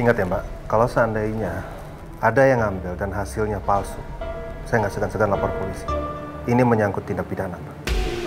Ingat ya Mbak, kalau seandainya ada yang ngambil dan hasilnya palsu, saya nggak segan-segan lapor polisi. Ini menyangkut tindak pidana, Mbak.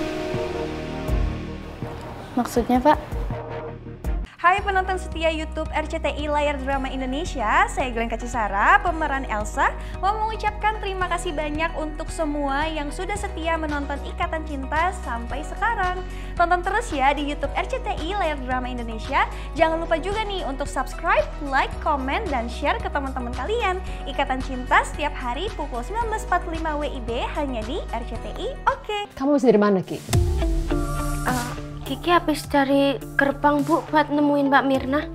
Maksudnya, Pak? Hai penonton setia YouTube RCTI Layar Drama Indonesia, saya Glenn Kacisara, pemeran Elsa, mau mengucapkan terima kasih banyak untuk semua yang sudah setia menonton Ikatan Cinta sampai sekarang. Tonton terus ya di YouTube RCTI Layar Drama Indonesia. Jangan lupa juga nih untuk subscribe, like, komen, dan share ke teman-teman kalian. Ikatan Cinta setiap hari pukul 19.45 WIB hanya di RCTI. Oke. Kamu habis dari mana, Ki? Kiki habis dari gerbang, Bu, buat nemuin Mbak Mirna.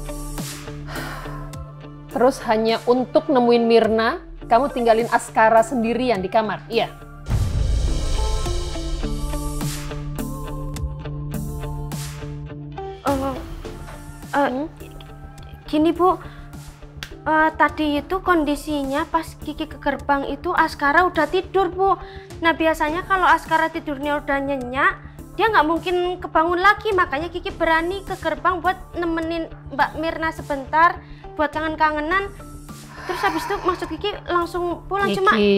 Terus hanya untuk nemuin Mirna, kamu tinggalin Askara sendirian di kamar, iya? Gini, Bu. Tadi itu kondisinya pas Kiki ke gerbang itu Askara udah tidur, Bu. Nah, biasanya kalau Askara tidurnya udah nyenyak, dia nggak mungkin kebangun lagi, makanya Kiki berani ke gerbang buat nemenin Mbak Mirna sebentar, buat kangen-kangenan. Terus habis itu maksud Kiki langsung pulang.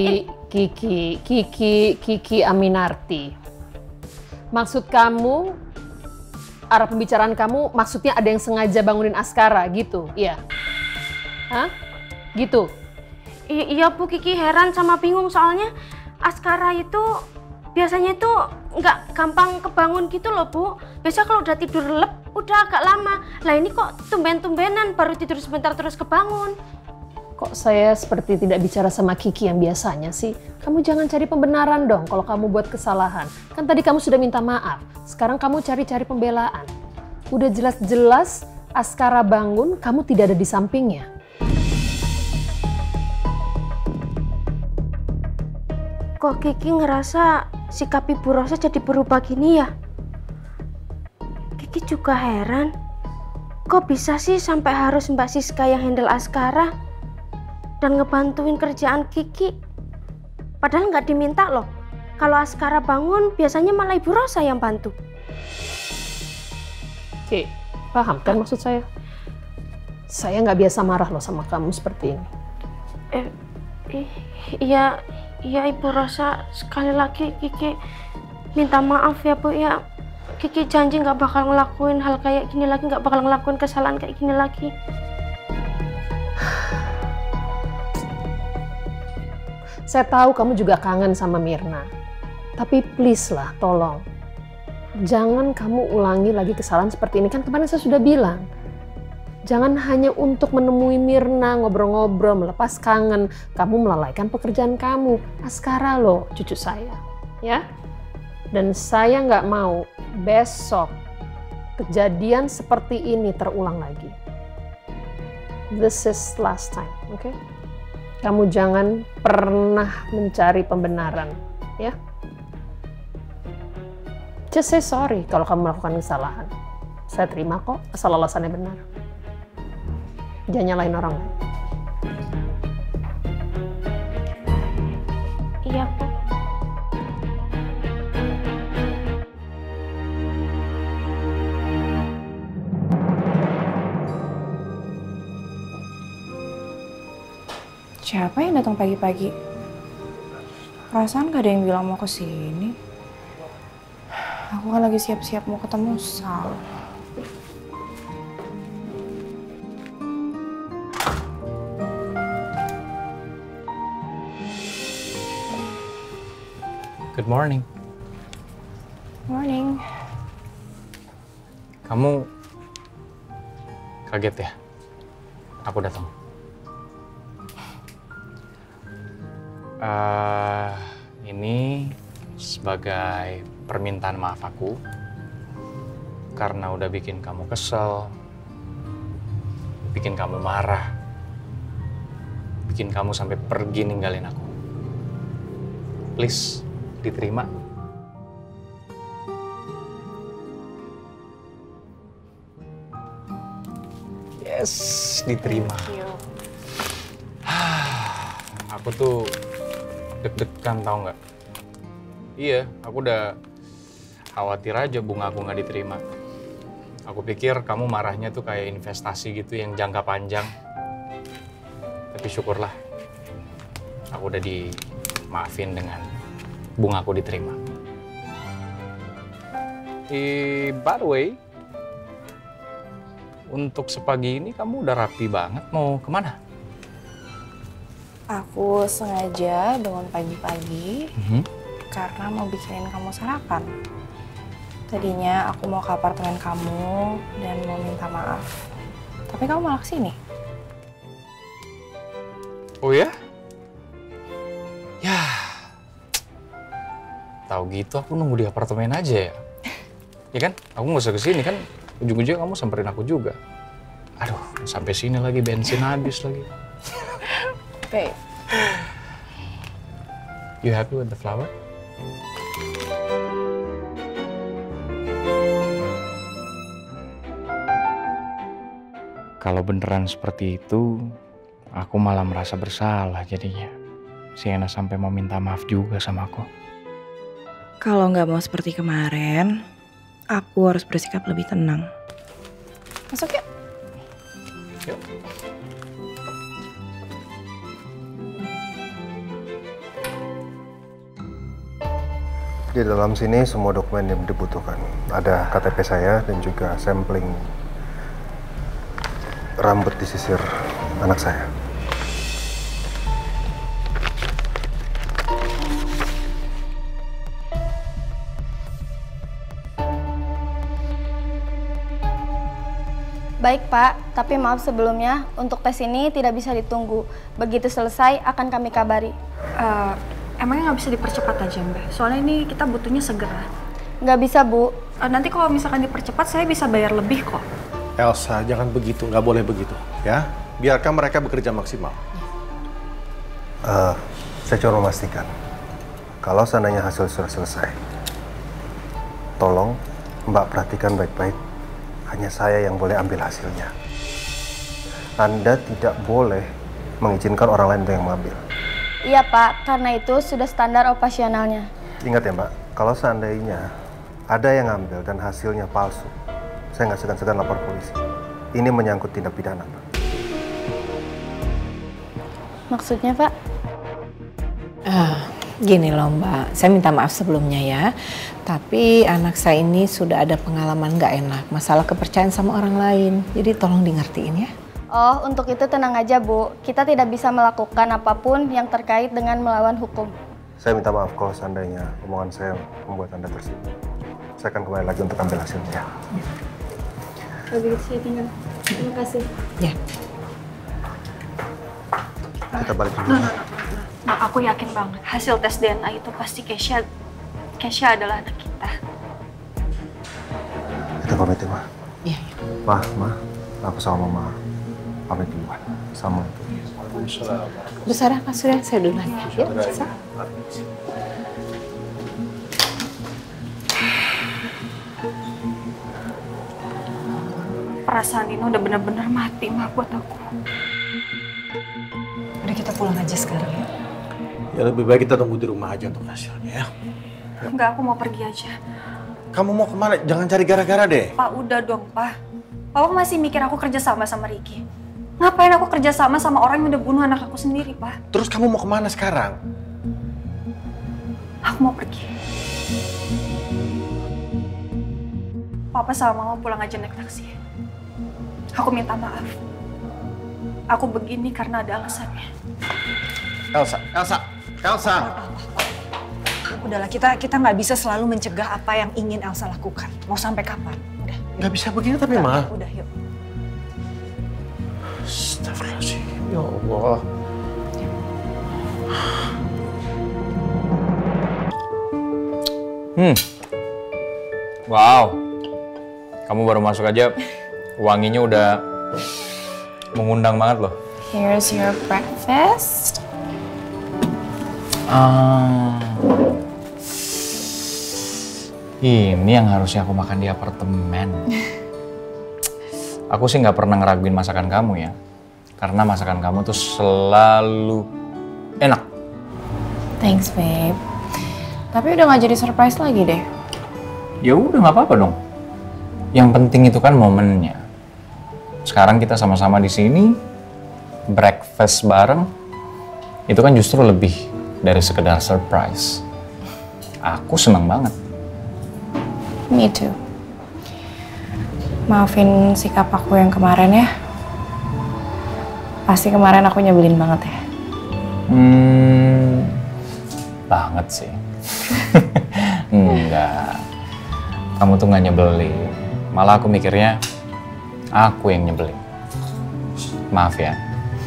Kiki Aminarti. Maksud kamu, arah pembicaraan kamu maksudnya ada yang sengaja bangunin Askara gitu, iya? Hah? Gitu? Iya, Bu, Kiki heran sama bingung soalnya Askara itu biasanya itu nggak gampang kebangun gitu loh, Bu. Biasa kalau udah tidur lep, udah agak lama. Lah ini kok tumben-tumbenan baru tidur sebentar terus kebangun. Kok saya seperti tidak bicara sama Kiki yang biasanya sih? Kamu jangan cari pembenaran dong kalau kamu buat kesalahan. Kan tadi kamu sudah minta maaf. Sekarang kamu cari-cari pembelaan. Udah jelas-jelas Askara bangun, kamu tidak ada di sampingnya. Kok Kiki ngerasa sikap Ibu Rosa jadi berubah gini ya? Kiki juga heran. Kok bisa sih sampai harus Mbak Siska yang handle Askara dan ngebantuin kerjaan Kiki? Padahal nggak diminta loh. Kalau Askara bangun, biasanya malah Ibu Rosa yang bantu. Oke, paham kan maksud saya? Saya nggak biasa marah loh sama kamu seperti ini. Iya Ibu Rosa, sekali lagi Kiki minta maaf ya, Bu ya. Kiki janji nggak bakal ngelakuin hal kayak gini lagi, nggak bakal ngelakuin kesalahan kayak gini lagi. Saya tahu kamu juga kangen sama Mirna. Tapi please lah, tolong. Jangan kamu ulangi lagi kesalahan seperti ini. Kan kemarin saya sudah bilang. Jangan hanya untuk menemui Mirna, ngobrol-ngobrol, melepas kangen. Kamu melalaikan pekerjaan kamu. Askara loh, cucu saya. Ya? Dan saya nggak mau besok kejadian seperti ini terulang lagi. This is last time, oke? Kamu jangan pernah mencari pembenaran, ya? Just say sorry kalau kamu melakukan kesalahan. Saya terima kok, asal alasannya benar. Jangan nyalahin orang lain. Iya, Bu. Siapa yang datang pagi-pagi? Perasaan gak ada yang bilang mau kesini. Aku kan lagi siap-siap mau ketemu Sal. Good morning. Morning. Kamu kaget ya? Aku datang. Ini sebagai permintaan maaf aku karena udah bikin kamu kesel, bikin kamu marah, bikin kamu sampai pergi ninggalin aku. Please, diterima. Yes, diterima. Aku tuh deg-degan tau nggak? Iya, aku udah khawatir aja bunga aku nggak diterima. Aku pikir kamu marahnya tuh kayak investasi gitu yang jangka panjang. Tapi syukurlah, aku udah dimaafin dengan bungaku diterima. By the way, untuk sepagi ini kamu udah rapi banget, mau kemana? Aku sengaja bangun pagi-pagi karena mau bikinin kamu sarapan. Tadinya aku mau ke apartemen kamu dan mau minta maaf. Tapi kamu malah kesini. Oh ya? Ya, tahu gitu aku nunggu di apartemen aja ya. Ya kan? Aku nggak usah kesini kan. Ujung-ujungnya kamu samperin aku juga. Aduh, sampai sini lagi bensin habis lagi. Babe. You happy with the flower? Kalau beneran seperti itu, aku malah merasa bersalah jadinya. Sienna sampai mau minta maaf juga sama aku. Kalau nggak mau seperti kemarin, aku harus bersikap lebih tenang. Masuk yuk. Yuk. Di dalam sini semua dokumen yang dibutuhkan. Ada KTP saya dan juga sampling rambut di sisir anak saya. Baik Pak, tapi maaf sebelumnya untuk tes ini tidak bisa ditunggu. Begitu selesai akan kami kabari. Emangnya nggak bisa dipercepat aja Mbak? Soalnya ini kita butuhnya segera. Nggak bisa Bu. Nanti kalau misalkan dipercepat saya bisa bayar lebih kok. Elsa, jangan begitu, nggak boleh begitu, ya. Biarkan mereka bekerja maksimal. Saya cuma memastikan, kalau seandainya hasil sudah selesai, tolong Mbak perhatikan baik-baik. Hanya saya yang boleh ambil hasilnya. Anda tidak boleh mengizinkan orang lain untuk yang mengambil. Iya Pak, karena itu sudah standar operasionalnya. Ingat ya Mbak, kalau seandainya ada yang ngambil dan hasilnya palsu, saya nggak segan-segan lapor polisi. Ini menyangkut tindak pidana, Pak. Maksudnya Pak? Gini loh Mbak, saya minta maaf sebelumnya ya. Tapi anak saya ini sudah ada pengalaman nggak enak, masalah kepercayaan sama orang lain. Jadi tolong di ngertiin ya. Oh, untuk itu tenang aja Bu. Kita tidak bisa melakukan apapun yang terkait dengan melawan hukum. Saya minta maaf kalau seandainya omongan saya membuat Anda tersinggung. Saya akan kembali lagi untuk ambil hasilnya. Kalau begitu saya tinggal. Terima kasih. Ya. Kita balik dulu. Nah, aku yakin banget hasil tes DNA itu pasti Keisha adalah anak kita. Kita pamit ya, Ma. Iya. Ma, aku sama Mama pamit duluan. Assalamualaikum. Bu Sarah, Pak Surya, saya duluan ya. Yuk, Sa. Perasaan ini udah benar-benar mati mah buat aku. Udah kita pulang aja sekarang ya. Ya lebih baik kita tunggu di rumah aja untuk hasilnya ya. Enggak, aku mau pergi aja. Kamu mau kemana? Jangan cari gara-gara deh. Pak, udah dong, Pak. Papa masih mikir aku kerja sama Ricky. Ngapain aku kerja sama orang yang udah bunuh anak aku sendiri, Pak? Terus kamu mau kemana sekarang? Aku mau pergi. Papa sama Mama pulang aja naik taksi. Aku minta maaf. Aku begini karena ada alasannya. Elsa. Udahlah, kita nggak bisa selalu mencegah apa yang ingin Elsa lakukan. Mau sampai kapan? Udah. Nggak bisa begini tapi, Ma. Udah, yuk. Astagfirullahaladzim, ya Allah. Wow, kamu baru masuk aja, wanginya udah mengundang banget loh. Here's your breakfast. Ini yang harusnya aku makan di apartemen. Aku sih nggak pernah ngeraguin masakan kamu ya, karena masakan kamu tuh selalu enak. Thanks, babe. Tapi udah nggak jadi surprise lagi deh. Ya udah nggak apa-apa dong. Yang penting itu kan momennya. Sekarang kita sama-sama di sini, breakfast bareng, itu kan justru lebih dari sekedar surprise. Aku seneng banget. Me too. Maafin sikap aku yang kemarin ya. Pasti kemarin aku nyebelin banget ya. Banget sih. Enggak. Kamu tuh nggak nyebelin. Malah aku mikirnya aku yang nyebelin. Maaf ya.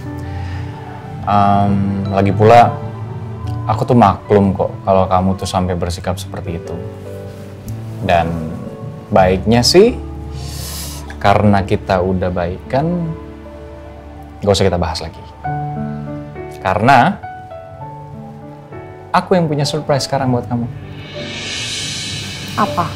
Lagi pula aku tuh maklum kok kalau kamu tuh sampai bersikap seperti itu. Dan baiknya sih karena kita udah baikan, gak usah kita bahas lagi. Karena aku yang punya surprise sekarang buat kamu. Apa?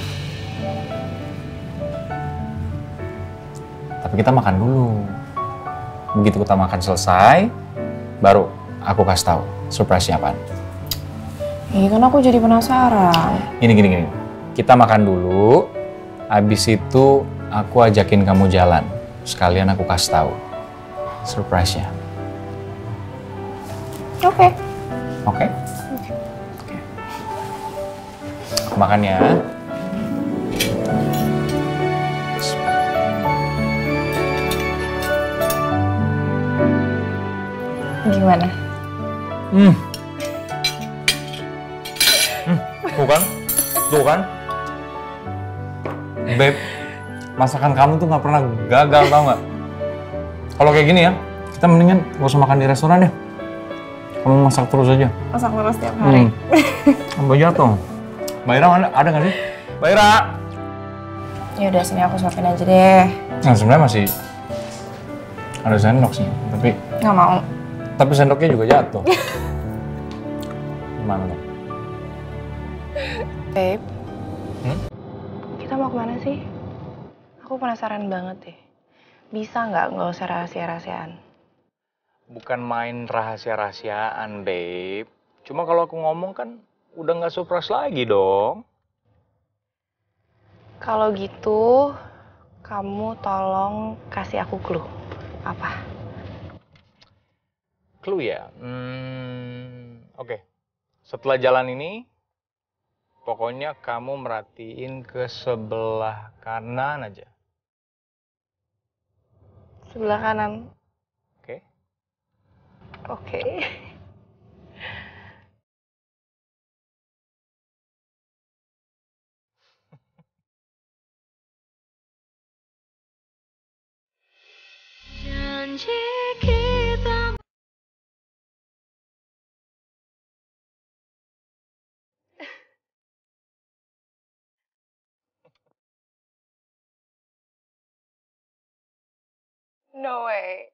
Tapi kita makan dulu. Begitu kita makan selesai, baru aku kasih tahu surprise-nya apaan. Iya kan aku jadi penasaran. Gini. Kita makan dulu, habis itu aku ajakin kamu jalan. Sekalian aku kasih tahu surprise-nya. Oke. Oke? Oke. Makan ya. Gimana? Tuh kan? Beb, masakan kamu tuh nggak pernah gagal, tau nggak? Kalau kayak gini ya, kita mendingan gak usah makan di restoran deh. Kamu masak terus aja. Masak terus tiap hari. Sampai jatuh. Mbak Ira ada nggak sih? Mbak Ira! Ya udah sini aku suapin aja deh. Nah sebenarnya masih ada sendok sih, tapi Nggak mau. tapi sendoknya juga jatuh. Gimana dong? Babe, kita mau kemana sih? Aku penasaran banget deh. Bisa nggak usah rahasia-rahasiaan? Bukan main rahasia-rahasiaan, babe. Cuma kalau aku ngomong kan udah nggak surprise lagi dong. Kalau gitu, kamu tolong kasih aku clue. Apa? Clue ya? Oke. Setelah jalan ini, pokoknya kamu merhatiin ke sebelah kanan aja. Sebelah kanan. Oke? Oke. No way.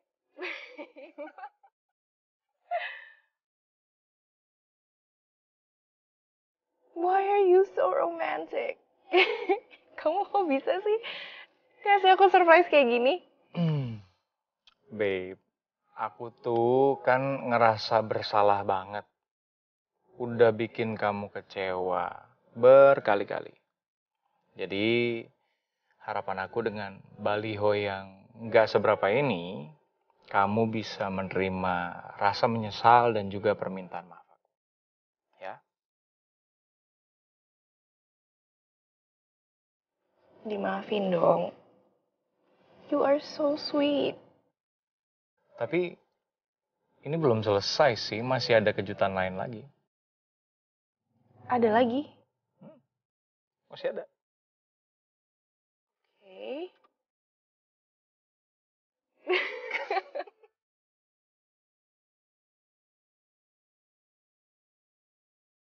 Why are you so romantic? Kamu kok bisa sih kasih aku surprise kayak gini? Babe, aku tuh kan ngerasa bersalah banget. Udah bikin kamu kecewa berkali-kali. Jadi, harapan aku dengan baliho yang nggak seberapa ini, kamu bisa menerima rasa menyesal dan juga permintaan maaf aku. Ya? Dimaafin dong. You are so sweet. Tapi, ini belum selesai sih, masih ada kejutan lain lagi. Ada lagi? Masih ada. Oke.